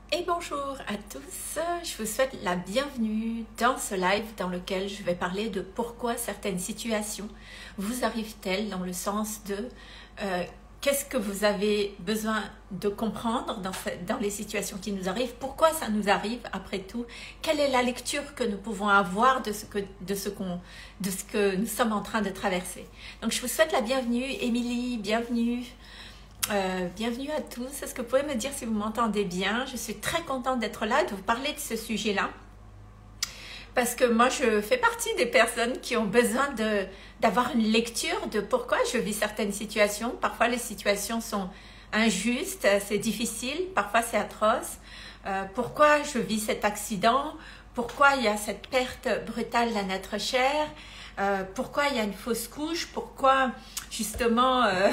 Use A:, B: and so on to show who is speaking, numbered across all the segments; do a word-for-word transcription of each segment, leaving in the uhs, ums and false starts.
A: Et bonjour à tous, je vous souhaite la bienvenue dans ce live dans lequel je vais parler de pourquoi certaines situations vous arrivent-elles, dans le sens de euh, qu'est-ce que vous avez besoin de comprendre dans, dans les situations qui nous arrivent, pourquoi ça nous arrive après tout, quelle est la lecture que nous pouvons avoir de ce que, de ce qu'on, de ce que nous sommes en train de traverser. Donc je vous souhaite la bienvenue, Émilie, bienvenue. Euh, bienvenue à tous. Est-ce que vous pouvez me dire si vous m'entendez bien? Je suis très contente d'être là, de vous parler de ce sujet-là. Parce que moi, je fais partie des personnes qui ont besoin de, d'avoir une lecture de pourquoi je vis certaines situations. Parfois, les situations sont injustes, c'est difficile, parfois c'est atroce. Euh, pourquoi je vis cet accident? Pourquoi il y a cette perte brutale d'un être cher? Euh, pourquoi il y a une fausse couche? Pourquoi justement euh,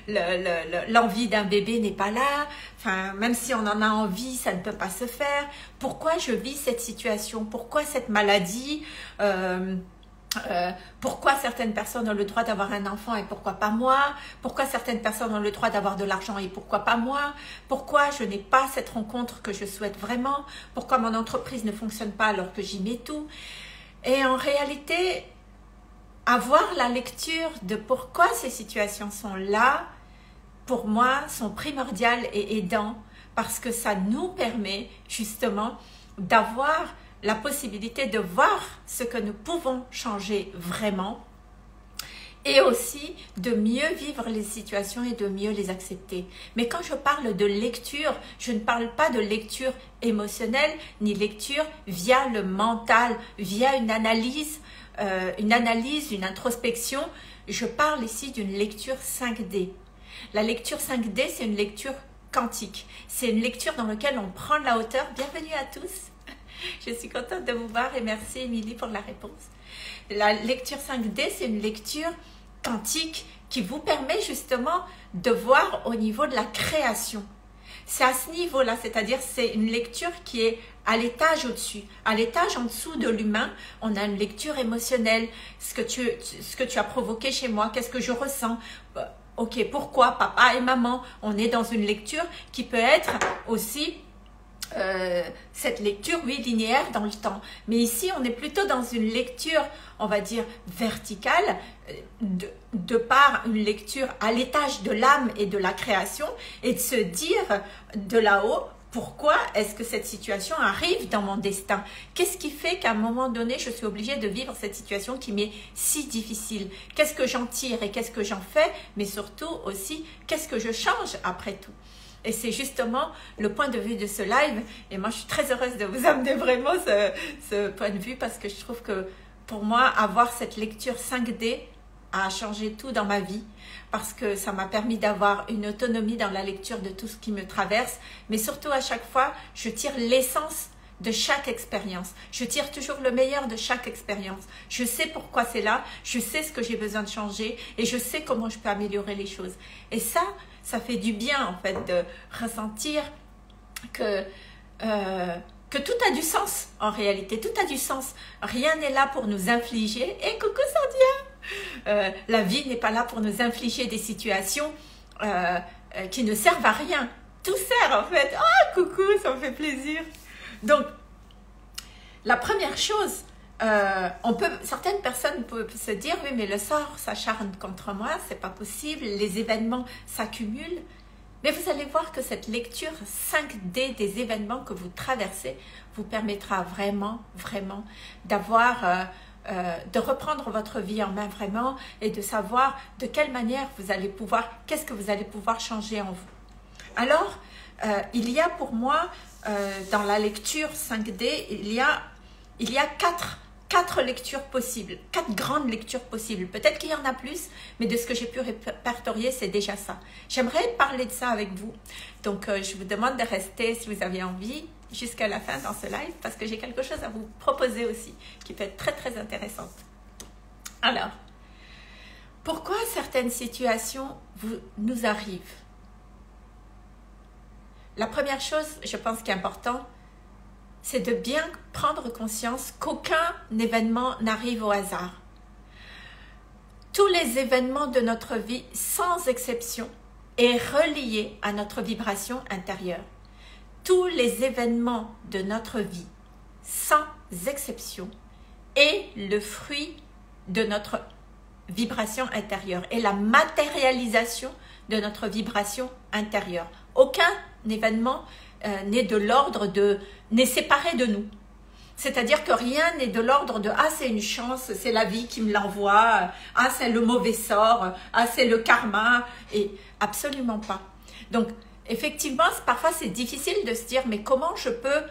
A: l'envie d'un bébé n'est pas là? Enfin, même si on en a envie, ça ne peut pas se faire. Pourquoi je vis cette situation? Pourquoi cette maladie? euh, euh, Pourquoi certaines personnes ont le droit d'avoir un enfant et pourquoi pas moi? Pourquoi certaines personnes ont le droit d'avoir de l'argent et pourquoi pas moi? Pourquoi je n'ai pas cette rencontre que je souhaite vraiment? Pourquoi mon entreprise ne fonctionne pas alors que j'y mets tout? Et en réalité, avoir la lecture de pourquoi ces situations sont là, pour moi, sont primordiales et aidantes parce que ça nous permet justement d'avoir la possibilité de voir ce que nous pouvons changer vraiment et aussi de mieux vivre les situations et de mieux les accepter. Mais quand je parle de lecture, je ne parle pas de lecture émotionnelle ni lecture via le mental, via une analyse Euh, une analyse, une introspection. Je parle ici d'une lecture cinq D. La lecture cinq D, c'est une lecture quantique. C'est une lecture dans laquelle on prend de la hauteur. Bienvenue à tous. Je suis contente de vous voir et merci Émilie pour la réponse. La lecture cinq D, c'est une lecture quantique qui vous permet justement de voir au niveau de la création. C'est à ce niveau-là, c'est-à-dire c'est une lecture qui est à l'étage au-dessus. À l'étage en dessous de l'humain, on a une lecture émotionnelle. Ce que tu, ce que tu as provoqué chez moi, qu'est-ce que je ressens? Ok, pourquoi papa et maman? On est dans une lecture qui peut être aussi euh, cette lecture, oui, linéaire dans le temps. Mais ici, on est plutôt dans une lecture, on va dire, verticale, de, de par une lecture à l'étage de l'âme et de la création, et de se dire de là-haut, pourquoi est-ce que cette situation arrive dans mon destin? Qu'est-ce qui fait qu'à un moment donné, je suis obligée de vivre cette situation qui m'est si difficile? Qu'est-ce que j'en tire et qu'est-ce que j'en fais? Mais surtout aussi, qu'est-ce que je change après tout? Et c'est justement le point de vue de ce live. Et moi, je suis très heureuse de vous amener vraiment ce, ce point de vue parce que je trouve que pour moi, avoir cette lecture cinq D a changé tout dans ma vie parce que ça m'a permis d'avoir une autonomie dans la lecture de tout ce qui me traverse. Mais surtout, à chaque fois, je tire l'essence de chaque expérience. Je tire toujours le meilleur de chaque expérience. Je sais pourquoi c'est là, je sais ce que j'ai besoin de changer et je sais comment je peux améliorer les choses. Et ça, ça fait du bien en fait de ressentir que, euh, que tout a du sens en réalité. Tout a du sens. Rien n'est là pour nous infliger. Et coucou Sandia, euh, la vie n'est pas là pour nous infliger des situations euh, euh, qui ne servent à rien. Tout sert en fait. Oh coucou, ça me fait plaisir. Donc, la première chose, euh, on peut, certaines personnes peuvent se dire, oui, mais le sort s'acharne contre moi, c'est pas possible, les événements s'accumulent. Mais vous allez voir que cette lecture cinq D des événements que vous traversez vous permettra vraiment, vraiment d'avoir, euh, euh, de reprendre votre vie en main vraiment et de savoir de quelle manière vous allez pouvoir, qu'est-ce que vous allez pouvoir changer en vous. Alors, euh, il y a pour moi, euh, dans la lecture cinq D, il y a, il y a quatre, quatre lectures possibles, quatre grandes lectures possibles. Peut-être qu'il y en a plus, mais de ce que j'ai pu répertorier, c'est déjà ça. J'aimerais parler de ça avec vous. Donc, euh, je vous demande de rester, si vous avez envie, jusqu'à la fin dans ce live, parce que j'ai quelque chose à vous proposer aussi, qui peut être très, très intéressante. Alors, pourquoi certaines situations vous, nous arrivent? La première chose, je pense, qui est important, c'est de bien prendre conscience qu'aucun événement n'arrive au hasard. Tous les événements de notre vie, sans exception, est relié à notre vibration intérieure. tous les événements de notre vie, sans exception, est le fruit de notre vibration intérieure et la matérialisation de notre vibration intérieure. Aucun événement euh, n'est de l'ordre de, n'est séparé de nous. C'est-à-dire que rien n'est de l'ordre de « ah, c'est une chance, c'est la vie qui me l'envoie, ah, c'est le mauvais sort, ah, c'est le karma », et absolument pas. Donc, effectivement, parfois c'est difficile de se dire « mais comment je peux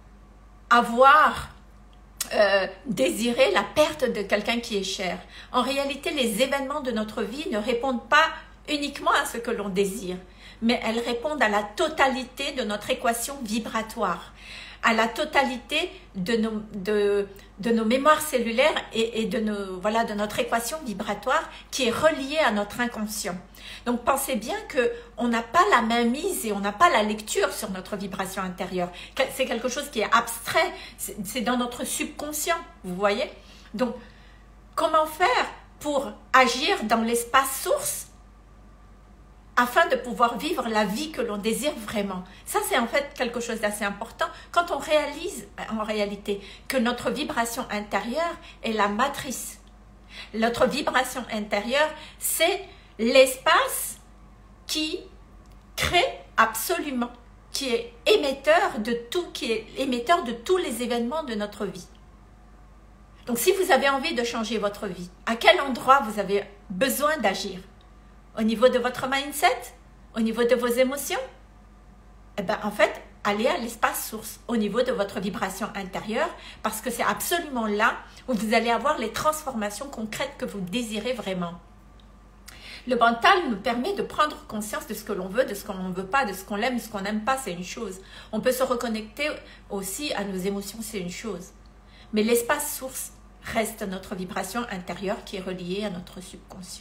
A: avoir euh, désiré la perte de quelqu'un qui est cher ?» En réalité, les événements de notre vie ne répondent pas uniquement à ce que l'on désire, mais elles répondent à la totalité de notre équation vibratoire, à la totalité de nos, de, de nos mémoires cellulaires et, et de, nos, voilà, de notre équation vibratoire qui est reliée à notre inconscient. Donc pensez bien qu'on n'a pas la main mise et on n'a pas la lecture sur notre vibration intérieure. C'est quelque chose qui est abstrait, c'est dans notre subconscient, vous voyez. Donc comment faire pour agir dans l'espace source afin de pouvoir vivre la vie que l'on désire vraiment? Ça, c'est en fait quelque chose d'assez important quand on réalise en réalité que notre vibration intérieure est la matrice. Notre vibration intérieure, c'est l'espace qui crée absolument, qui est émetteur de tout, qui est émetteur de tous les événements de notre vie. Donc, si vous avez envie de changer votre vie, à quel endroit vous avez besoin d'agir? Au niveau de votre mindset? Au niveau de vos émotions? Eh bien, en fait, allez à l'espace source, au niveau de votre vibration intérieure, parce que c'est absolument là où vous allez avoir les transformations concrètes que vous désirez vraiment. Le mental nous permet de prendre conscience de ce que l'on veut, de ce qu'on ne veut pas, de ce qu'on aime, de ce qu'on n'aime pas, c'est une chose. On peut se reconnecter aussi à nos émotions, c'est une chose. Mais l'espace source reste notre vibration intérieure qui est reliée à notre subconscient.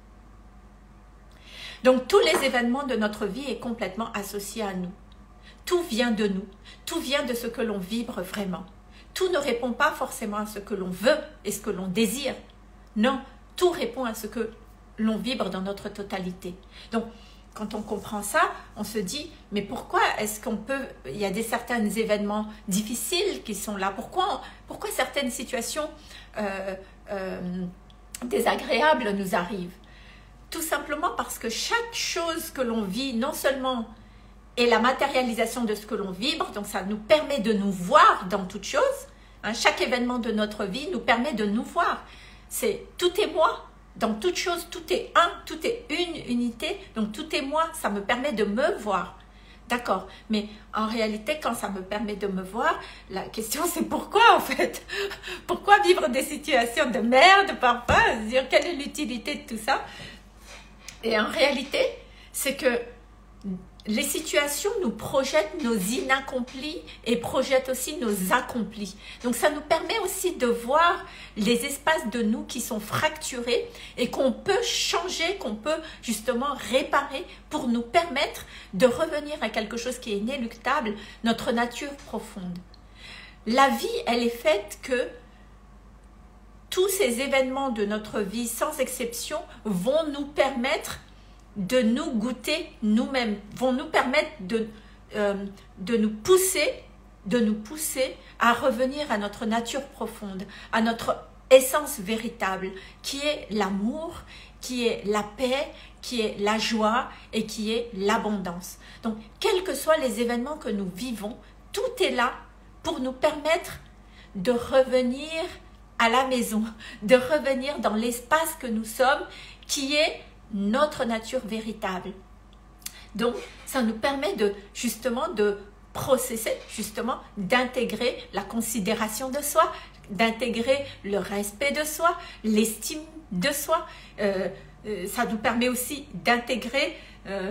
A: Donc, tous les événements de notre vie est complètement associé à nous. Tout vient de nous. Tout vient de ce que l'on vibre vraiment. Tout ne répond pas forcément à ce que l'on veut et ce que l'on désire. Non, tout répond à ce que l'on vibre dans notre totalité. Donc, quand on comprend ça, on se dit, mais pourquoi est-ce qu'on peut... Il y a des certains événements difficiles qui sont là. Pourquoi, pourquoi certaines situations euh, euh, désagréables nous arrivent? Tout simplement parce que chaque chose que l'on vit, non seulement est la matérialisation de ce que l'on vibre, donc ça nous permet de nous voir dans toute chose. Hein, chaque événement de notre vie nous permet de nous voir. C'est tout est moi. Dans toute chose, tout est un, tout est une unité. Donc tout est moi, ça me permet de me voir. D'accord, mais en réalité, quand ça me permet de me voir, la question c'est pourquoi en fait? Pourquoi vivre des situations de merde parfois? Dire quelle est l'utilité de tout ça? Et en réalité, c'est que les situations nous projettent nos inaccomplis et projettent aussi nos accomplis. Donc ça nous permet aussi de voir les espaces de nous qui sont fracturés et qu'on peut changer, qu'on peut justement réparer pour nous permettre de revenir à quelque chose qui est inéluctable, notre nature profonde. La vie, elle est faite que tous ces événements de notre vie, sans exception, vont nous permettre de nous goûter nous-mêmes, vont nous permettre de, euh, de nous pousser, de nous pousser à revenir à notre nature profonde, à notre essence véritable, qui est l'amour, qui est la paix, qui est la joie et qui est l'abondance. Donc, quels que soient les événements que nous vivons, tout est là pour nous permettre de revenir à la maison, de revenir dans l'espace que nous sommes, qui est notre nature véritable. Donc, ça nous permet de justement de processer, justement d'intégrer la considération de soi, d'intégrer le respect de soi, l'estime de soi. Euh, euh, ça nous permet aussi d'intégrer euh,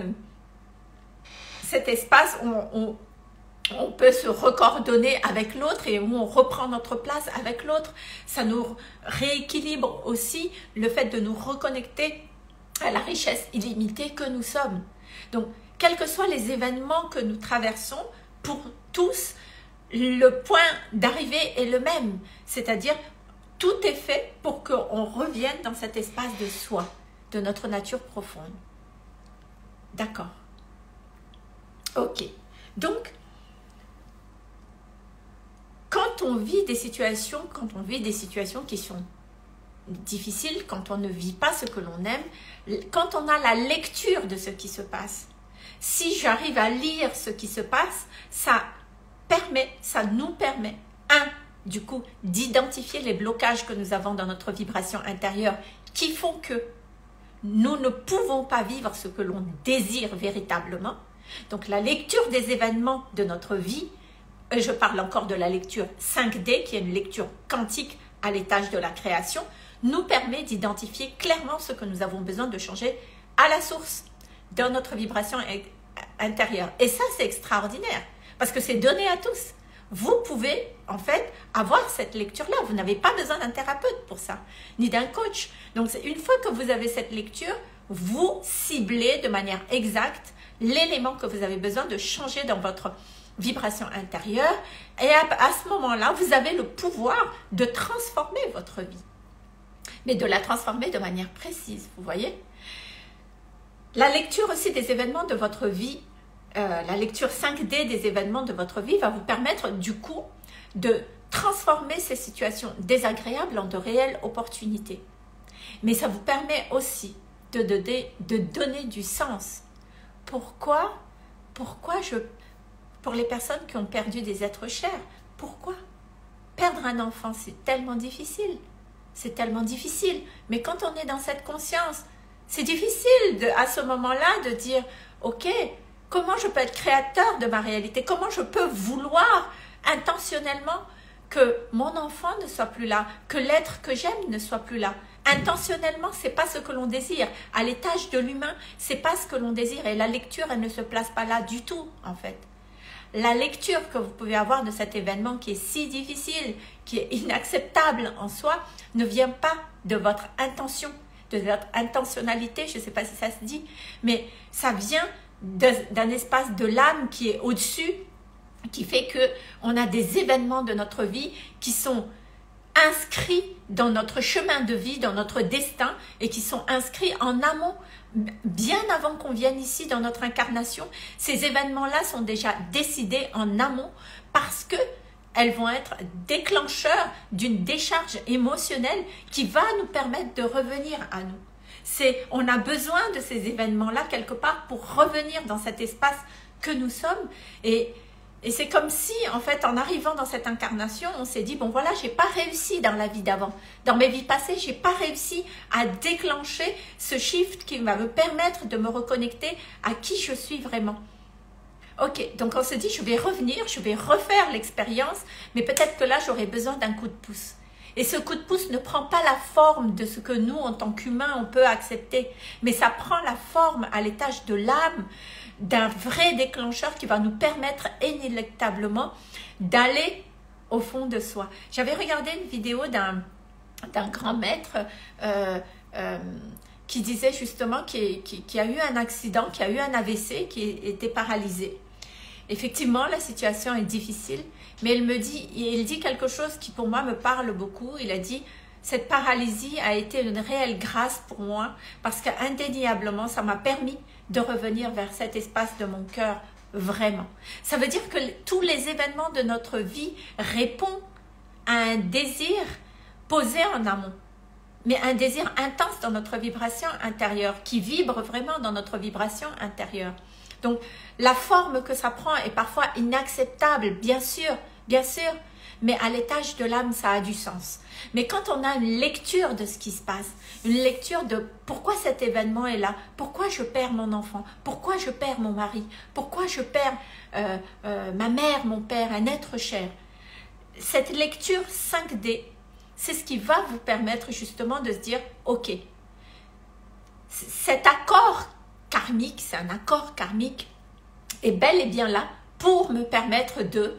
A: cet espace où on, on on peut se recoordonner avec l'autre et où on reprend notre place avec l'autre. Ça nous rééquilibre aussi le fait de nous reconnecter à la richesse illimitée que nous sommes. Donc, quels que soient les événements que nous traversons, pour tous, le point d'arrivée est le même. C'est-à-dire, tout est fait pour qu'on revienne dans cet espace de soi, de notre nature profonde. D'accord. Ok. Donc, quand on vit des situations, quand on vit des situations qui sont difficiles, quand on ne vit pas ce que l'on aime, quand on a la lecture de ce qui se passe, si j'arrive à lire ce qui se passe, ça permet, ça nous permet, un, du coup, d'identifier les blocages que nous avons dans notre vibration intérieure qui font que nous ne pouvons pas vivre ce que l'on désire véritablement. Donc la lecture des événements de notre vie, et je parle encore de la lecture cinq D, qui est une lecture quantique à l'étage de la création, nous permet d'identifier clairement ce que nous avons besoin de changer à la source, dans notre vibration intérieure. Et ça, c'est extraordinaire, parce que c'est donné à tous. Vous pouvez, en fait, avoir cette lecture-là. Vous n'avez pas besoin d'un thérapeute pour ça, ni d'un coach. Donc, une fois que vous avez cette lecture, vous ciblez de manière exacte l'élément que vous avez besoin de changer dans votre vibration intérieure. Et à, à ce moment-là, vous avez le pouvoir de transformer votre vie. Mais de la transformer de manière précise, vous voyez? La lecture aussi des événements de votre vie, euh, la lecture cinq D des événements de votre vie va vous permettre du coup de transformer ces situations désagréables en de réelles opportunités. Mais ça vous permet aussi de donner, de donner du sens. Pourquoi, pourquoi je, pour les personnes qui ont perdu des êtres chers, pourquoi? Perdre un enfant, c'est tellement difficile. C'est tellement difficile. Mais quand on est dans cette conscience, c'est difficile de, à ce moment-là de dire, ok, comment je peux être créateur de ma réalité? Comment je peux vouloir intentionnellement que mon enfant ne soit plus là, que l'être que j'aime ne soit plus là? Intentionnellement, c'est pas ce que l'on désire. À l'étage de l'humain, c'est pas ce que l'on désire. Et la lecture, elle ne se place pas là du tout, en fait. La lecture que vous pouvez avoir de cet événement qui est si difficile, qui est inacceptable en soi, ne vient pas de votre intention, de votre intentionnalité, je ne sais pas si ça se dit, mais ça vient d'un espace de l'âme qui est au-dessus, qui fait qu'on a des événements de notre vie qui sont inscrits dans notre chemin de vie, dans notre destin, et qui sont inscrits en amont, bien avant qu'on vienne ici dans notre incarnation. Ces événements-là sont déjà décidés en amont parce que elles vont être déclencheurs d'une décharge émotionnelle qui va nous permettre de revenir à nous. C'est, on a besoin de ces événements-là quelque part pour revenir dans cet espace que nous sommes. Et, et c'est comme si, en fait, en arrivant dans cette incarnation, on s'est dit, bon voilà, j'ai pas réussi dans la vie d'avant. Dans mes vies passées, j'ai pas réussi à déclencher ce shift qui va me permettre de me reconnecter à qui je suis vraiment. Ok, donc on se dit, je vais revenir, je vais refaire l'expérience, mais peut-être que là, j'aurai besoin d'un coup de pouce. Et ce coup de pouce ne prend pas la forme de ce que nous, en tant qu'humains, on peut accepter, mais ça prend la forme à l'étage de l'âme, d'un vrai déclencheur qui va nous permettre inéluctablement d'aller au fond de soi. J'avais regardé une vidéo d'un d'un grand maître euh, euh, qui disait justement qu'il qui, qui a eu un accident, qui a eu un A V C, qui était paralysé. Effectivement, la situation est difficile, mais il me dit, il dit quelque chose qui pour moi me parle beaucoup. Il a dit, cette paralysie a été une réelle grâce pour moi parce qu'indéniablement, ça m'a permis de revenir vers cet espace de mon cœur vraiment. Ça veut dire que tous les événements de notre vie répondent à un désir posé en amont, mais un désir intense dans notre vibration intérieure, qui vibre vraiment dans notre vibration intérieure. Donc, la forme que ça prend est parfois inacceptable, bien sûr, bien sûr, mais à l'étage de l'âme, ça a du sens. Mais quand on a une lecture de ce qui se passe, une lecture de pourquoi cet événement est là, pourquoi je perds mon enfant, pourquoi je perds mon mari, pourquoi je perds euh, euh, ma mère, mon père, un être cher, cette lecture cinq D, c'est ce qui va vous permettre justement de se dire, ok, cet accord karmique, c'est un accord karmique, est bel et bien là pour me permettre de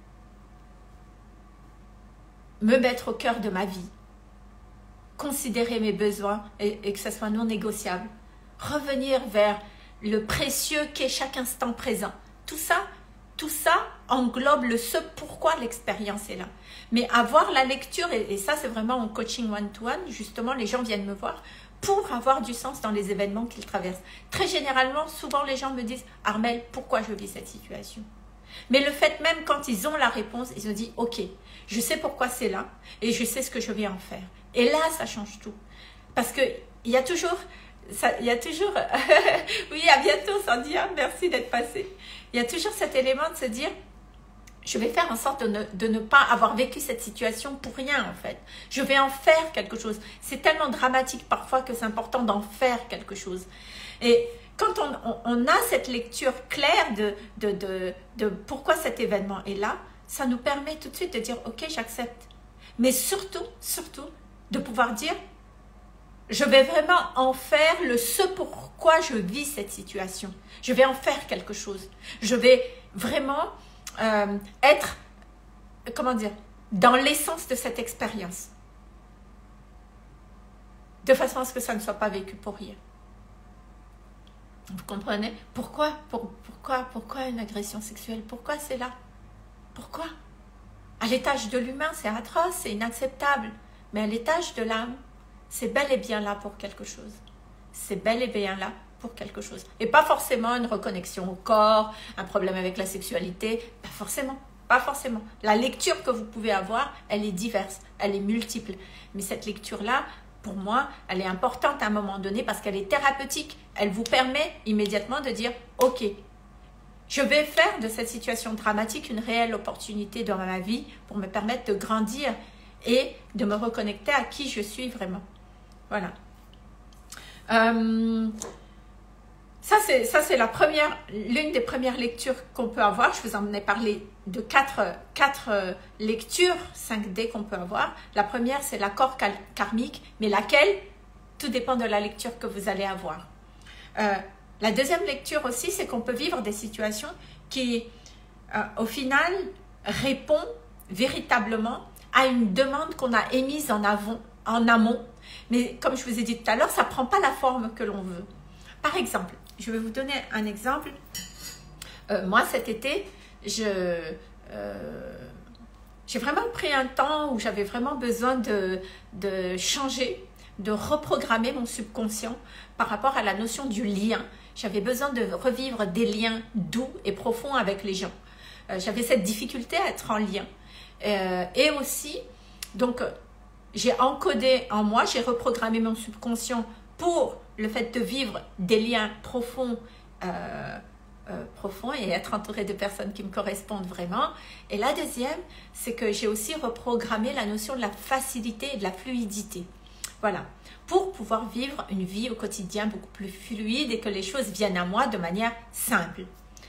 A: me mettre au cœur de ma vie, considérer mes besoins et, et que ce soit non négociable, revenir vers le précieux qu'est chaque instant présent. Tout ça, tout ça englobe le ce pourquoi l'expérience est là. Mais avoir la lecture, et, et ça c'est vraiment en coaching one-to-one, justement les gens viennent me voir pour avoir du sens dans les événements qu'ils traversent. Très généralement, souvent les gens me disent « Armelle, pourquoi je vis cette situation ?» Mais le fait même, quand ils ont la réponse, ils ont dit, ok, je sais pourquoi c'est là et je sais ce que je vais en faire. Et là, ça change tout. Parce qu'il y a toujours, ça, il y a toujours, oui, à bientôt Sandy, hein, merci d'être passé. Il y a toujours cet élément de se dire, je vais faire en sorte de ne, de ne pas avoir vécu cette situation pour rien en fait. Je vais en faire quelque chose. C'est tellement dramatique parfois que c'est important d'en faire quelque chose. Et quand on, on, on a cette lecture claire de, de, de, de pourquoi cet événement est là, ça nous permet tout de suite de dire ok, j'accepte. Mais surtout, surtout, de pouvoir dire je vais vraiment en faire le ce pourquoi je vis cette situation. Je vais en faire quelque chose. Je vais vraiment euh, être, comment dire, dans l'essence de cette expérience. De façon à ce que ça ne soit pas vécu pour rien. Vous comprenez? Pourquoi, pour, pourquoi, pourquoi une agression sexuelle? Pourquoi c'est là? Pourquoi? À l'étage de l'humain, c'est atroce, c'est inacceptable. Mais à l'étage de l'âme, c'est bel et bien là pour quelque chose. C'est bel et bien là pour quelque chose. Et pas forcément une reconnexion au corps, un problème avec la sexualité, pas forcément. Pas forcément. La lecture que vous pouvez avoir, elle est diverse, elle est multiple. Mais cette lecture-là, pour moi, elle est importante à un moment donné parce qu'elle est thérapeutique. Elle vous permet immédiatement de dire « Ok, je vais faire de cette situation dramatique une réelle opportunité dans ma vie pour me permettre de grandir et de me reconnecter à qui je suis vraiment. » Voilà. Euh, ça, c'est ça, c'est la première, l'une des premières lectures qu'on peut avoir. Je vous en ai parlé de quatre, quatre lectures cinq D qu'on peut avoir. La première, c'est l'accord karmique, mais laquelle, tout dépend de la lecture que vous allez avoir. Euh, la deuxième lecture aussi, c'est qu'on peut vivre des situations qui, euh, au final, répondent véritablement à une demande qu'on a émise en, avant, en amont. Mais comme je vous ai dit tout à l'heure, ça ne prend pas la forme que l'on veut. Par exemple, je vais vous donner un exemple. Euh, moi, cet été, je, euh, j'ai vraiment pris un temps où j'avais vraiment besoin de, de changer, de reprogrammer mon subconscient par rapport à la notion du lien. J'avais besoin de revivre des liens doux et profonds avec les gens. Euh, j'avais cette difficulté à être en lien. Euh, et aussi, donc, j'ai encodé en moi, j'ai reprogrammé mon subconscient pour le fait de vivre des liens profonds, euh, euh, profonds et être entouré de personnes qui me correspondent vraiment. Et la deuxième, c'est que j'ai aussi reprogrammé la notion de la facilité et de la fluidité. Voilà, pour pouvoir vivre une vie au quotidien beaucoup plus fluide et que les choses viennent à moi de manière simple.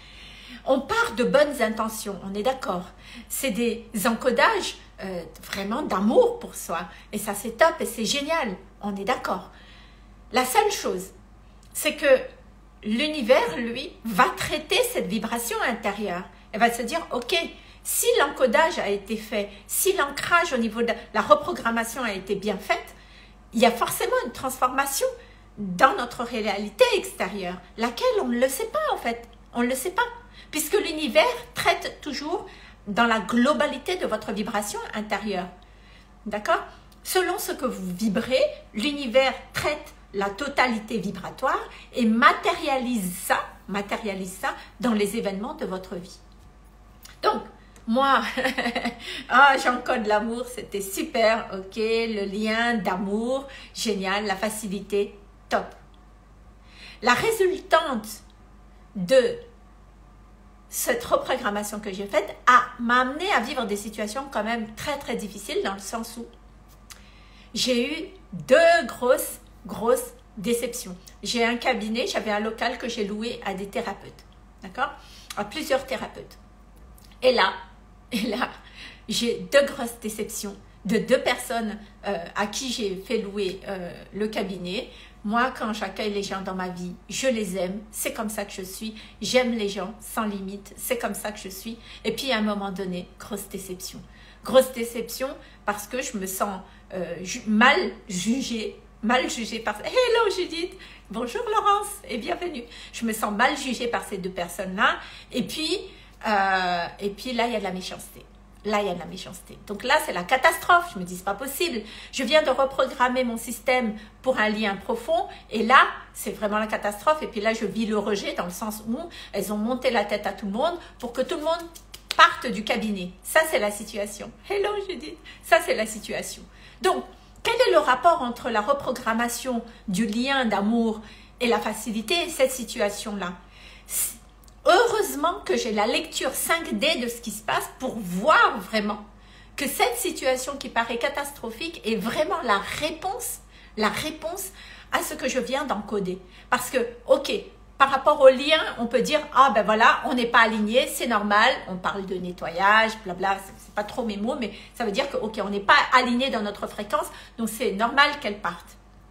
A: On part de bonnes intentions, on est d'accord. C'est des encodages euh, vraiment d'amour pour soi. Et ça, c'est top et c'est génial, on est d'accord. La seule chose, c'est que l'univers, lui, va traiter cette vibration intérieure. Elle va se dire, ok, si l'encodage a été fait, si l'ancrage au niveau de la reprogrammation a été bien faite, il y a forcément une transformation dans notre réalité extérieure, laquelle on ne le sait pas en fait, on ne le sait pas, puisque l'univers traite toujours dans la globalité de votre vibration intérieure, d'accord? Selon ce que vous vibrez, l'univers traite la totalité vibratoire et matérialise ça, matérialise ça dans les événements de votre vie. Donc, moi, ah, j'encode l'amour, c'était super, ok, le lien d'amour, génial, la facilité, top. La résultante de cette reprogrammation que j'ai faite m'a amené à vivre des situations quand même très très difficiles dans le sens où j'ai eu deux grosses, grosses déceptions. J'ai un cabinet, j'avais un local que j'ai loué à des thérapeutes, d'accord, à plusieurs thérapeutes. Et là, Et là, j'ai deux grosses déceptions de deux personnes euh, à qui j'ai fait louer euh, le cabinet. Moi, quand j'accueille les gens dans ma vie, je les aime. C'est comme ça que je suis. J'aime les gens sans limite. C'est comme ça que je suis. Et puis, à un moment donné, grosse déception. Grosse déception parce que je me sens euh, ju mal jugée. Mal jugée par... Hello Judith! Bonjour Laurence et bienvenue. Je me sens mal jugée par ces deux personnes-là. Et puis... Euh, et puis là, il y a de la méchanceté. là, il y a de la méchanceté. Donc là, c'est la catastrophe. Je me dis, c'est pas possible. Je viens de reprogrammer mon système pour un lien profond. Et là, c'est vraiment la catastrophe. Et puis là, je vis le rejet dans le sens où elles ont monté la tête à tout le monde pour que tout le monde parte du cabinet. Ça, c'est la situation. Hello, Judith. Ça, c'est la situation. Donc, quel est le rapport entre la reprogrammation du lien d'amour et la facilité et cette situation-là? Heureusement que j'ai la lecture cinq D de ce qui se passe pour voir vraiment que cette situation qui paraît catastrophique est vraiment la réponse, la réponse à ce que je viens d'encoder. Parce que, ok, par rapport au lien, on peut dire, ah ben voilà, on n'est pas aligné, c'est normal, on parle de nettoyage, blabla, c'est pas trop mes mots, mais ça veut dire que, ok, on n'est pas aligné dans notre fréquence, donc c'est normal qu'elle parte.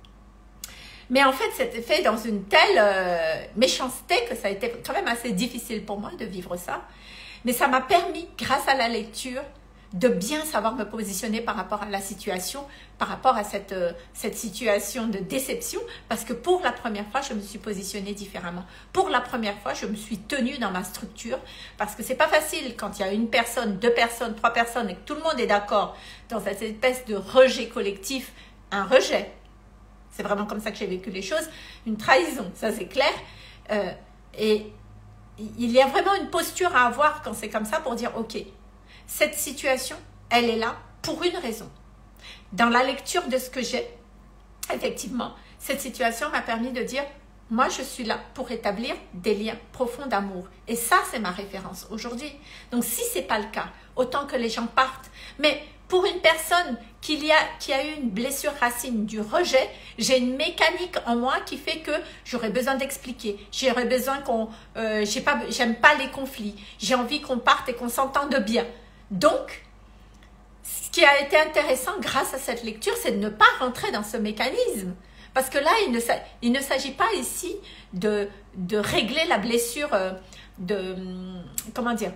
A: Mais en fait, c'était fait dans une telle euh, méchanceté que ça a été quand même assez difficile pour moi de vivre ça. Mais ça m'a permis, grâce à la lecture, de bien savoir me positionner par rapport à la situation, par rapport à cette, euh, cette situation de déception, parce que pour la première fois, je me suis positionnée différemment. Pour la première fois, je me suis tenue dans ma structure, parce que c'est pas facile quand il y a une personne, deux personnes, trois personnes, et que tout le monde est d'accord dans cette espèce de rejet collectif, un rejet. C'est vraiment comme ça que j'ai vécu les choses, une trahison, ça c'est clair. Euh, et il y a vraiment une posture à avoir quand c'est comme ça pour dire, ok, cette situation, elle est là pour une raison. Dans la lecture de ce que j'ai, effectivement, cette situation m'a permis de dire, moi je suis là pour établir des liens profonds d'amour. Et ça, c'est ma référence aujourd'hui. Donc si ce n'est pas le cas, autant que les gens partent. Mais pour une personne qui a, qui a eu une blessure racine du rejet, j'ai une mécanique en moi qui fait que j'aurais besoin d'expliquer. J'aurais besoin qu'on... Euh, j'ai pas, j'aime pas les conflits. J'ai envie qu'on parte et qu'on s'entende bien. Donc, ce qui a été intéressant grâce à cette lecture, c'est de ne pas rentrer dans ce mécanisme. Parce que là, il ne, il ne s'agit pas ici de, de régler la blessure de... Comment dire?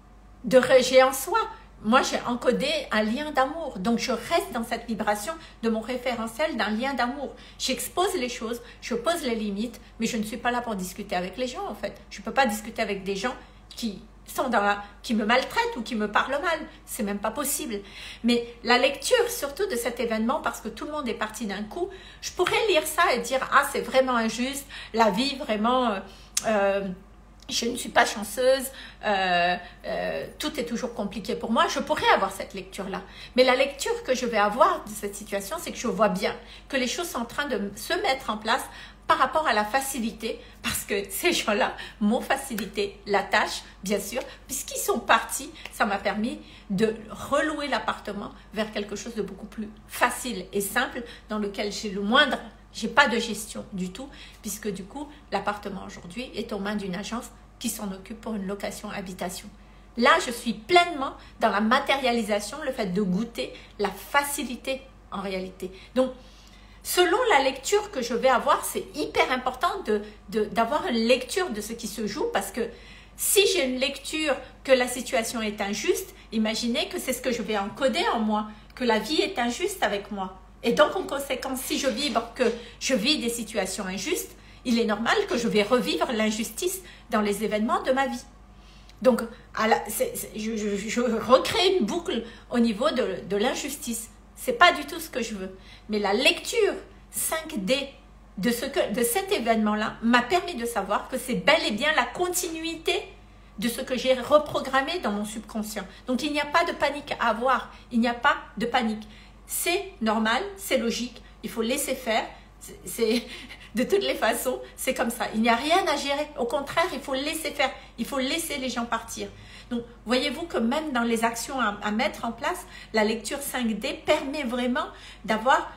A: De rejet en soi. Moi, j'ai encodé un lien d'amour. Donc, je reste dans cette vibration de mon référentiel d'un lien d'amour. J'expose les choses, je pose les limites, mais je ne suis pas là pour discuter avec les gens, en fait. Je ne peux pas discuter avec des gens qui sont dans la, qui me maltraitent ou qui me parlent mal. C'est même pas possible. Mais la lecture, surtout de cet événement, parce que tout le monde est parti d'un coup, je pourrais lire ça et dire « Ah, c'est vraiment injuste, la vie, vraiment... Euh, euh, je ne suis pas chanceuse, euh, euh, tout est toujours compliqué pour moi. » Je pourrais avoir cette lecture-là. Mais la lecture que je vais avoir de cette situation, c'est que je vois bien que les choses sont en train de se mettre en place par rapport à la facilité, parce que ces gens-là m'ont facilité la tâche, bien sûr, puisqu'ils sont partis, ça m'a permis de relouer l'appartement vers quelque chose de beaucoup plus facile et simple, dans lequel j'ai le moindre... J'ai pas de gestion du tout, puisque du coup, l'appartement aujourd'hui est aux mains d'une agence qui s'en occupe pour une location habitation. Là, je suis pleinement dans la matérialisation, le fait de goûter la facilité en réalité. Donc, selon la lecture que je vais avoir, c'est hyper important de, de, d'avoir une lecture de ce qui se joue, parce que si j'ai une lecture que la situation est injuste, imaginez que c'est ce que je vais encoder en moi, que la vie est injuste avec moi. Et donc, en conséquence, si je vibre que je vis des situations injustes, il est normal que je vais revivre l'injustice dans les événements de ma vie. Donc, à la, c'est, c'est, je, je, je recrée une boucle au niveau de, de l'injustice. Ce n'est pas du tout ce que je veux. Mais la lecture cinq D de, ce que, de cet événement-là m'a permis de savoir que c'est bel et bien la continuité de ce que j'ai reprogrammé dans mon subconscient. Donc, il n'y a pas de panique à avoir. Il n'y a pas de panique. C'est normal, c'est logique, il faut laisser faire, c'est, de toutes les façons, c'est comme ça. Il n'y a rien à gérer, au contraire, il faut laisser faire, il faut laisser les gens partir. Donc, voyez-vous que même dans les actions à, à mettre en place, la lecture cinq D permet vraiment d'avoir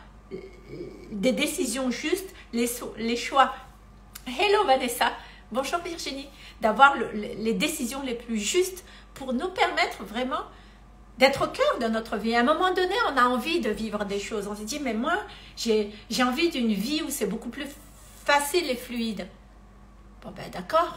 A: des décisions justes, les, les choix. Hello Vanessa, bonjour Virginie, d'avoir le, les décisions les plus justes pour nous permettre vraiment d'être au cœur de notre vie. À un moment donné, on a envie de vivre des choses. On se dit, mais moi, j'ai j'ai envie d'une vie où c'est beaucoup plus facile et fluide. Bon, ben d'accord.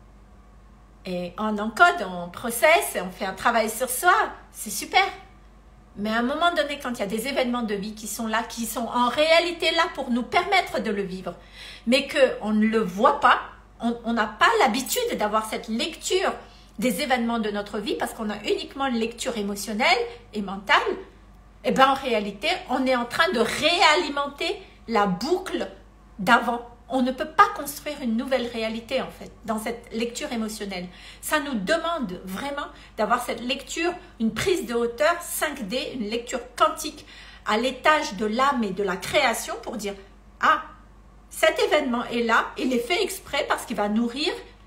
A: Et on encode, on processe, on fait un travail sur soi. C'est super. Mais à un moment donné, quand il y a des événements de vie qui sont là, qui sont en réalité là pour nous permettre de le vivre, mais qu'on ne le voit pas, on n'a pas l'habitude d'avoir cette lecture des événements de notre vie, parce qu'on a uniquement une lecture émotionnelle et mentale, et bien en réalité, on est en train de réalimenter la boucle d'avant. On ne peut pas construire une nouvelle réalité en fait, dans cette lecture émotionnelle. Ça nous demande vraiment d'avoir cette lecture, une prise de hauteur cinq D, une lecture quantique à l'étage de l'âme et de la création pour dire « Ah, cet événement est là, il est fait exprès parce qu'il va nourrir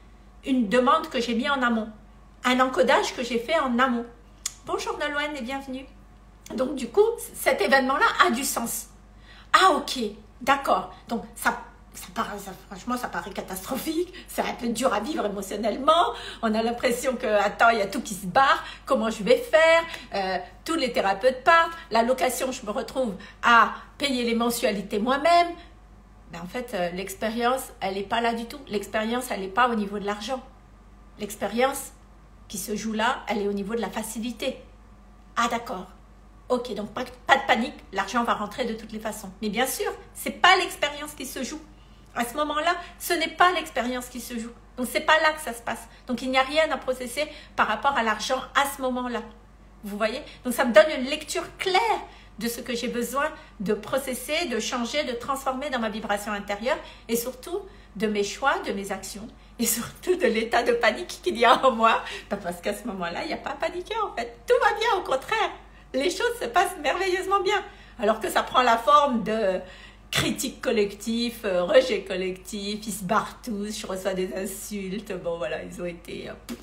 A: une demande que j'ai mis en amont, un encodage que j'ai fait en amont. » Bonjour Nolwenn et bienvenue. Donc du coup, cet événement-là a du sens. Ah ok, d'accord. Donc ça, ça paraît, ça, franchement, ça paraît catastrophique. C'est un peu dur à vivre émotionnellement. On a l'impression que, attends, il y a tout qui se barre. Comment je vais faire? euh, Tous les thérapeutes partent. La location, je me retrouve à payer les mensualités moi-même. Mais en fait, euh, l'expérience, elle n'est pas là du tout. L'expérience, elle n'est pas au niveau de l'argent. L'expérience qui se joue là, elle est au niveau de la facilité. Ah d'accord. Ok, donc pas, pas de panique, l'argent va rentrer de toutes les façons. Mais bien sûr, ce n'est pas l'expérience qui se joue. À ce moment-là, ce n'est pas l'expérience qui se joue. Donc, ce n'est pas là que ça se passe. Donc, il n'y a rien à processer par rapport à l'argent à ce moment-là. Vous voyez? Donc, ça me donne une lecture claire de ce que j'ai besoin de processer, de changer, de transformer dans ma vibration intérieure et surtout de mes choix, de mes actions et surtout de l'état de panique qu'il y a en moi. Parce qu'à ce moment-là, il n'y a pas à paniquer en fait. Tout va bien, au contraire. Les choses se passent merveilleusement bien. Alors que ça prend la forme de critique collective, euh, rejet collectif, ils se barrent tous, je reçois des insultes. Bon voilà, ils ont été euh, pff,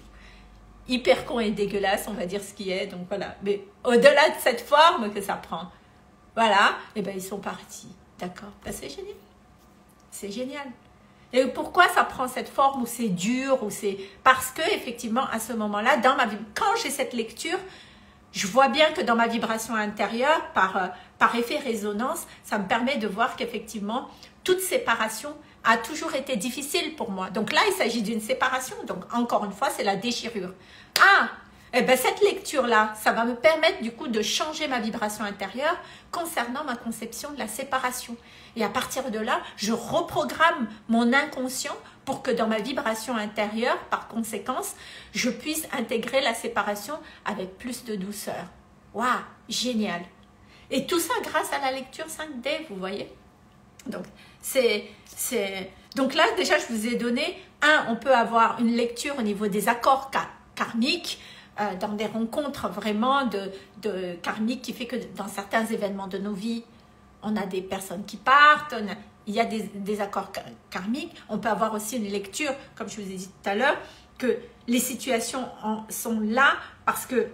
A: hyper cons et dégueulasses, on va dire ce qui est. Donc voilà, mais au-delà de cette forme que ça prend, voilà, et ben ils sont partis. D'accord, ben, c'est génial. C'est génial. Et pourquoi ça prend cette forme où c'est dur, où c'est... Parce que effectivement, à ce moment-là, dans ma vie, quand j'ai cette lecture, je vois bien que dans ma vibration intérieure, par, euh, par effet résonance, ça me permet de voir qu'effectivement, toute séparation a toujours été difficile pour moi. Donc là, il s'agit d'une séparation. Donc encore une fois, c'est la déchirure. Ah, eh ben cette lecture-là, ça va me permettre du coup de changer ma vibration intérieure concernant ma conception de la séparation. Et à partir de là, je reprogramme mon inconscient pour que dans ma vibration intérieure, par conséquence, je puisse intégrer la séparation avec plus de douceur. Waouh, génial! Et tout ça grâce à la lecture cinq D, vous voyez? Donc, c'est, c'est... Donc là, déjà, je vous ai donné, un, on peut avoir une lecture au niveau des accords car karmiques, euh, dans des rencontres vraiment de, de karmiques qui fait que dans certains événements de nos vies, on a des personnes qui partent, on a, il y a des, des accords karmiques. On peut avoir aussi une lecture, comme je vous ai dit tout à l'heure, que les situations en, sont là parce que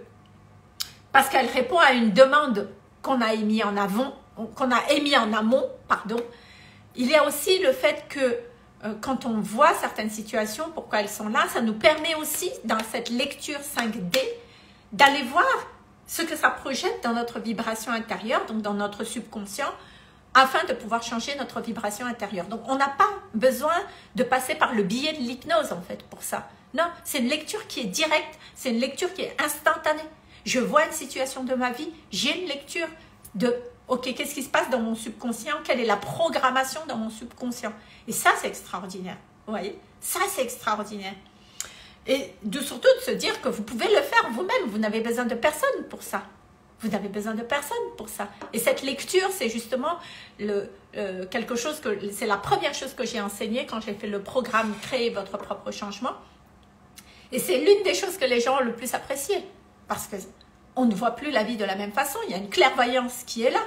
A: parce qu'elles répondent à une demande qu'on a émis en avant, qu'on a émis en amont, pardon. Il y a aussi le fait que euh, quand on voit certaines situations, pourquoi elles sont là, ça nous permet aussi, dans cette lecture cinq D, d'aller voir ce que ça projette dans notre vibration intérieure, donc dans notre subconscient, afin de pouvoir changer notre vibration intérieure. Donc, on n'a pas besoin de passer par le biais de l'hypnose, en fait, pour ça. Non, c'est une lecture qui est directe, c'est une lecture qui est instantanée. Je vois une situation de ma vie, j'ai une lecture de, ok, qu'est-ce qui se passe dans mon subconscient? Quelle est la programmation dans mon subconscient? Et ça, c'est extraordinaire, vous voyez? Ça, c'est extraordinaire. Et de, surtout de se dire que vous pouvez le faire vous-même, vous n'avez besoin de personne pour ça. Vous n'avez besoin de personne pour ça. Et cette lecture, c'est justement le, euh, quelque chose que... C'est la première chose que j'ai enseignée quand j'ai fait le programme « Créer votre propre changement ». Et c'est l'une des choses que les gens ont le plus apprécié. Parce qu'on ne voit plus la vie de la même façon. Il y a une clairvoyance qui est là.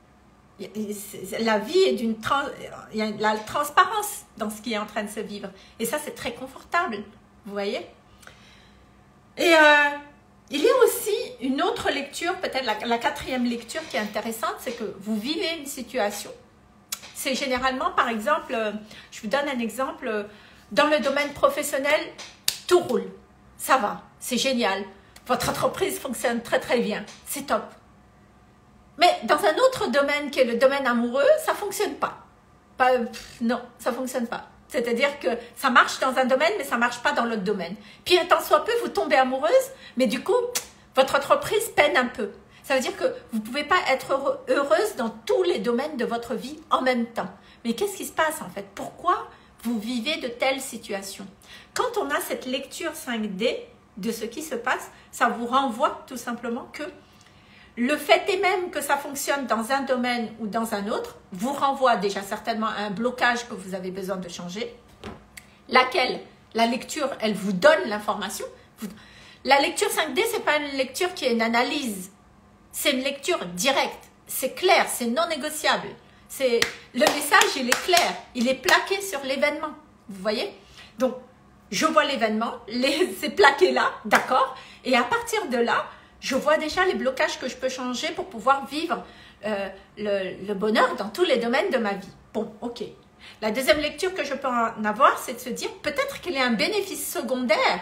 A: La vie est d'une... Trans, il y a la transparence dans ce qui est en train de se vivre. Et ça, c'est très confortable. Vous voyez? Et... Euh, il y a aussi une autre lecture, peut-être la, la quatrième lecture qui est intéressante, c'est que vous vivez une situation. C'est généralement, par exemple, je vous donne un exemple, dans le domaine professionnel, tout roule, ça va, c'est génial, votre entreprise fonctionne très très bien, c'est top. Mais dans un autre domaine qui est le domaine amoureux, ça ne fonctionne pas. pas. Non, ça ne fonctionne pas. C'est-à-dire que ça marche dans un domaine, mais ça ne marche pas dans l'autre domaine. Puis, tant soit peu, vous tombez amoureuse, mais du coup, votre entreprise peine un peu. Ça veut dire que vous ne pouvez pas être heureuse dans tous les domaines de votre vie en même temps. Mais qu'est-ce qui se passe en fait? Pourquoi vous vivez de telles situations? Quand on a cette lecture cinq D, de ce qui se passe, ça vous renvoie tout simplement que le fait est même que ça fonctionne dans un domaine ou dans un autre, vous renvoie déjà certainement à un blocage que vous avez besoin de changer, laquelle, la lecture, elle vous donne l'information. La lecture cinq D, ce n'est pas une lecture qui est une analyse, c'est une lecture directe, c'est clair, c'est non négociable. Le message, il est clair, il est plaqué sur l'événement, vous voyez? Donc, je vois l'événement, c'est plaqué là, d'accord? Et à partir de là, je vois déjà les blocages que je peux changer pour pouvoir vivre euh, le, le bonheur dans tous les domaines de ma vie. Bon, ok. La deuxième lecture que je peux en avoir, c'est de se dire peut-être qu'il y a un bénéfice secondaire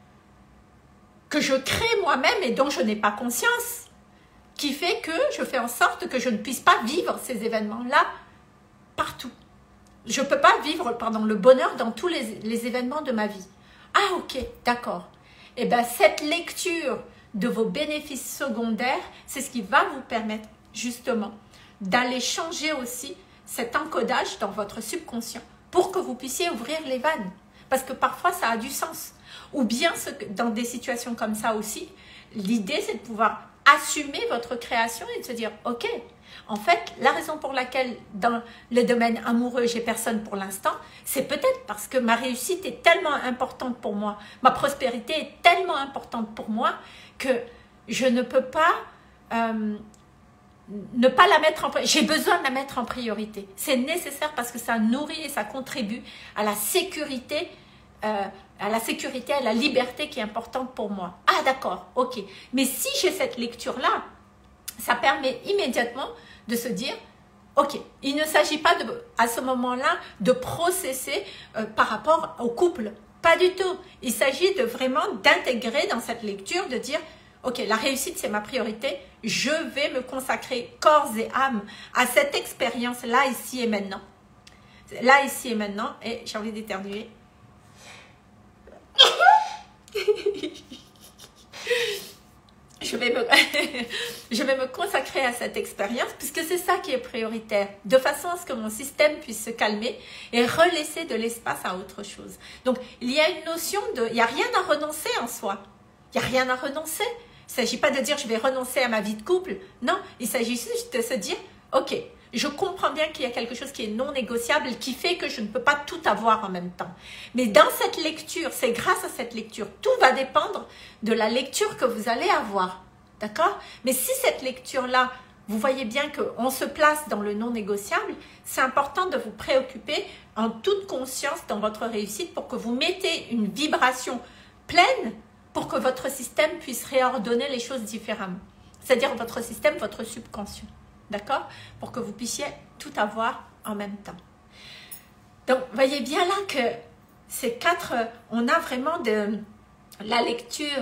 A: que je crée moi-même et dont je n'ai pas conscience, qui fait que je fais en sorte que je ne puisse pas vivre ces événements-là partout. Je ne peux pas vivre pardon, le bonheur dans tous les, les événements de ma vie. Ah ok, d'accord. Et bien cette lecture de vos bénéfices secondaires, c'est ce qui va vous permettre justement d'aller changer aussi cet encodage dans votre subconscient pour que vous puissiez ouvrir les vannes. Parce que parfois ça a du sens. Ou bien dans des situations comme ça aussi, l'idée c'est de pouvoir assumer votre création et de se dire ok, en fait la raison pour laquelle dans le domaine amoureux j'ai personne pour l'instant, c'est peut-être parce que ma réussite est tellement importante pour moi, ma prospérité est tellement importante pour moi que je ne peux pas euh, ne pas la mettre en priorité. J'ai besoin de la mettre en priorité. C'est nécessaire parce que ça nourrit et ça contribue à la sécurité, euh, à la sécurité, à la liberté qui est importante pour moi. Ah d'accord, ok. Mais si j'ai cette lecture-là, ça permet immédiatement de se dire, ok, il ne s'agit pas de, à ce moment-là de processer euh, par rapport au couple. Pas du tout. Il s'agit de vraiment d'intégrer dans cette lecture, de dire, ok, la réussite c'est ma priorité, je vais me consacrer corps et âme à cette expérience là, ici et maintenant. Là, ici et maintenant, et j'ai envie d'éternuer. Je vais, me, je vais me consacrer à cette expérience puisque c'est ça qui est prioritaire, de façon à ce que mon système puisse se calmer et relaisser de l'espace à autre chose. Donc, il y a une notion de... Il n'y a rien à renoncer en soi. Il n'y a rien à renoncer. Il ne s'agit pas de dire je vais renoncer à ma vie de couple. Non, il s'agit juste de se dire, ok, je comprends bien qu'il y a quelque chose qui est non négociable, qui fait que je ne peux pas tout avoir en même temps. Mais dans cette lecture, c'est grâce à cette lecture, tout va dépendre de la lecture que vous allez avoir. D'accord? Mais si cette lecture-là, vous voyez bien qu'on se place dans le non négociable, c'est important de vous préoccuper en toute conscience dans votre réussite pour que vous mettez une vibration pleine pour que votre système puisse réordonner les choses différemment. C'est-à-dire votre système, votre subconscient. D'accord? Pour que vous puissiez tout avoir en même temps. Donc, voyez bien là que ces quatre, on a vraiment de la lecture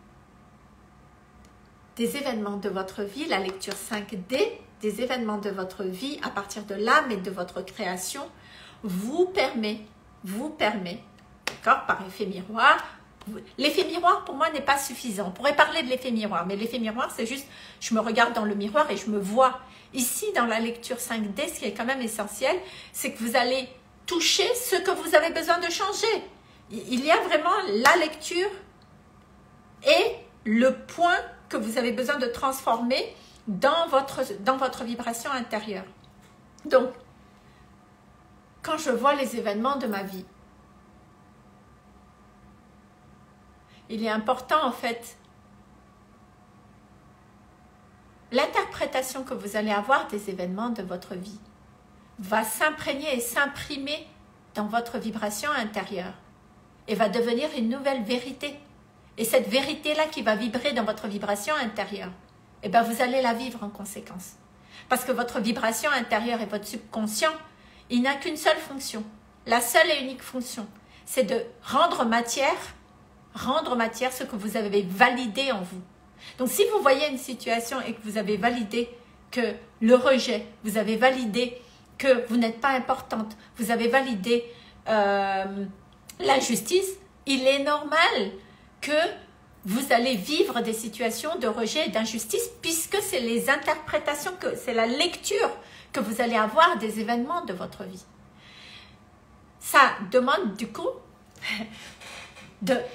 A: des événements de votre vie, la lecture cinq D des événements de votre vie à partir de l'âme et de votre création vous permet, vous permet, d'accord, par effet miroir. L'effet miroir, pour moi, n'est pas suffisant. On pourrait parler de l'effet miroir, mais l'effet miroir, c'est juste, je me regarde dans le miroir et je me vois. Ici, dans la lecture cinq D, ce qui est quand même essentiel, c'est que vous allez toucher ce que vous avez besoin de changer. Il y a vraiment la lecture et le point que vous avez besoin de transformer dans votre, dans votre vibration intérieure. Donc, quand je vois les événements de ma vie, il est important en fait, l'interprétation que vous allez avoir des événements de votre vie va s'imprégner et s'imprimer dans votre vibration intérieure et va devenir une nouvelle vérité. Et cette vérité-là qui va vibrer dans votre vibration intérieure, eh bien vous allez la vivre en conséquence. Parce que votre vibration intérieure et votre subconscient, il n'a qu'une seule fonction. La seule et unique fonction, c'est de rendre matière rendre matière ce que vous avez validé en vous. Donc, si vous voyez une situation et que vous avez validé que le rejet, vous avez validé que vous n'êtes pas importante, vous avez validé euh, l'injustice, il est normal que vous allez vivre des situations de rejet et d'injustice puisque c'est les interprétations, que c'est la lecture que vous allez avoir des événements de votre vie. Ça demande du coup de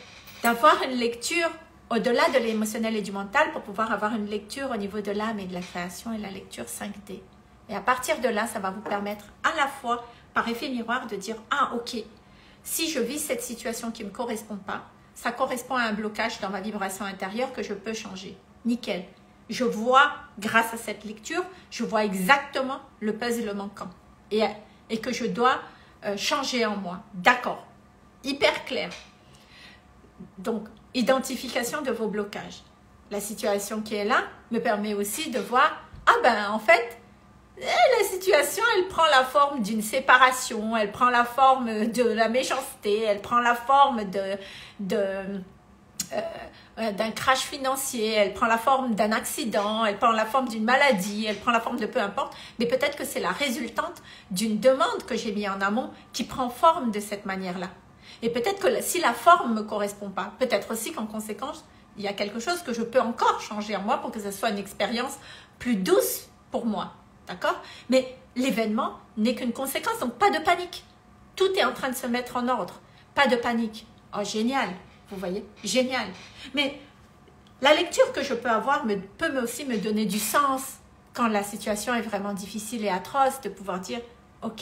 A: d'avoir une lecture au-delà de l'émotionnel et du mental pour pouvoir avoir une lecture au niveau de l'âme et de la création et la lecture cinq D. Et à partir de là, ça va vous permettre à la fois, par effet miroir, de dire « Ah, ok, si je vis cette situation qui ne me correspond pas, ça correspond à un blocage dans ma vibration intérieure que je peux changer. Nickel. Je vois, grâce à cette lecture, je vois exactement le puzzle manquant et, et que je dois euh, changer en moi. D'accord. Hyper clair. Donc, identification de vos blocages. La situation qui est là me permet aussi de voir, ah ben en fait, la situation, elle prend la forme d'une séparation, elle prend la forme de la méchanceté, elle prend la forme de, de, euh, d'un crash financier, elle prend la forme d'un accident, elle prend la forme d'une maladie, elle prend la forme de peu importe, mais peut-être que c'est la résultante d'une demande que j'ai mise en amont qui prend forme de cette manière-là. Et peut-être que si la forme ne me correspond pas, peut-être aussi qu'en conséquence, il y a quelque chose que je peux encore changer en moi pour que ce soit une expérience plus douce pour moi. D'accord? Mais l'événement n'est qu'une conséquence, donc pas de panique. Tout est en train de se mettre en ordre. Pas de panique. Oh, génial. Vous voyez? Génial. Mais la lecture que je peux avoir me, peut aussi me donner du sens quand la situation est vraiment difficile et atroce, de pouvoir dire, ok,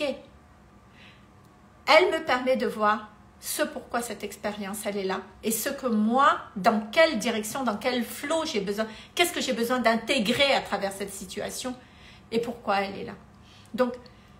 A: elle me permet de voir ce pourquoi cette expérience, elle est là. Et ce que moi, dans quelle direction, dans quel flot j'ai besoin, qu'est-ce que j'ai besoin d'intégrer à travers cette situation et pourquoi elle est là. Donc,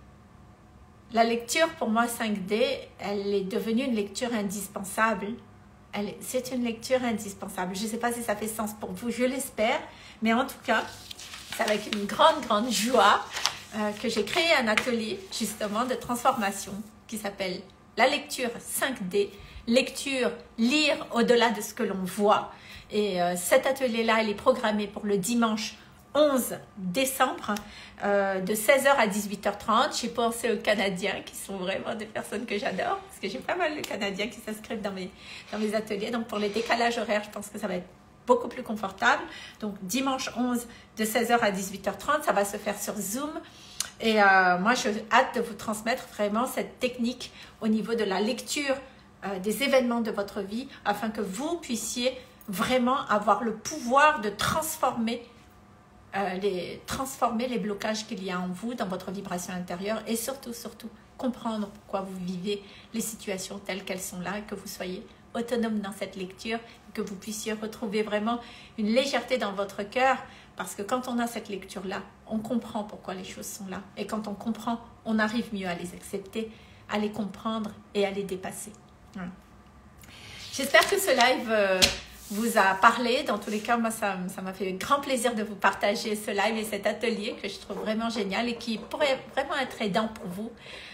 A: la lecture, pour moi, cinq D, elle est devenue une lecture indispensable. C'est une lecture indispensable. Je ne sais pas si ça fait sens pour vous, je l'espère. Mais en tout cas, c'est avec une grande, grande joie euh, que j'ai créé un atelier, justement, de transformation qui s'appelle la lecture cinq D, lecture, lire au-delà de ce que l'on voit. Et euh, cet atelier-là, il est programmé pour le dimanche onze décembre, euh, de seize heures à dix-huit heures trente. J'ai pensé aux Canadiens, qui sont vraiment des personnes que j'adore, parce que j'ai pas mal de Canadiens qui s'inscrivent dans mes, dans mes ateliers. Donc, pour les décalages horaires, je pense que ça va être beaucoup plus confortable. Donc, dimanche onze, de seize heures à dix-huit heures trente, ça va se faire sur Zoom. Et euh, moi, je hâte de vous transmettre vraiment cette technique au niveau de la lecture euh, des événements de votre vie, afin que vous puissiez vraiment avoir le pouvoir de transformer, euh, les, transformer les blocages qu'il y a en vous, dans votre vibration intérieure, et surtout, surtout, comprendre pourquoi vous vivez les situations telles qu'elles sont là, et que vous soyez autonome dans cette lecture, et que vous puissiez retrouver vraiment une légèreté dans votre cœur. Parce que quand on a cette lecture-là, on comprend pourquoi les choses sont là. Et quand on comprend, on arrive mieux à les accepter, à les comprendre et à les dépasser. Voilà. J'espère que ce live euh, vous a parlé. Dans tous les cas, moi, ça m'a fait grand plaisir de vous partager ce live et cet atelier que je trouve vraiment génial et qui pourrait vraiment être aidant pour vous.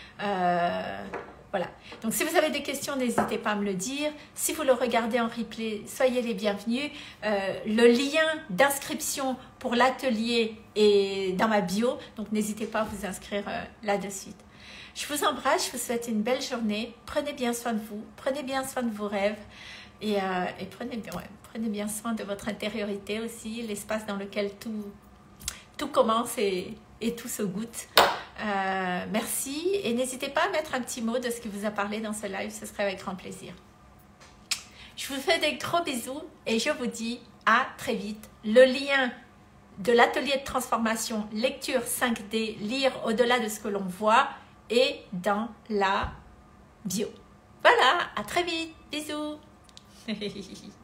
A: Euh, Voilà. Donc, si vous avez des questions, n'hésitez pas à me le dire. Si vous le regardez en replay, soyez les bienvenus. Euh, le lien d'inscription pour l'atelier est dans ma bio. Donc, n'hésitez pas à vous inscrire euh, là-dessus. Je vous embrasse. Je vous souhaite une belle journée. Prenez bien soin de vous. Prenez bien soin de vos rêves. Et, euh, et prenez, bien, ouais, prenez bien soin de votre intériorité aussi. L'espace dans lequel tout, tout commence et, et tout se goûte. Euh, merci et n'hésitez pas à mettre un petit mot de ce qui vous a parlé dans ce live, ce serait avec grand plaisir. Je vous fais des gros bisous et je vous dis à très vite. Le lien de l'atelier de transformation lecture cinq D, lire au-delà de ce que l'on voit, est dans la bio. Voilà, à très vite, bisous.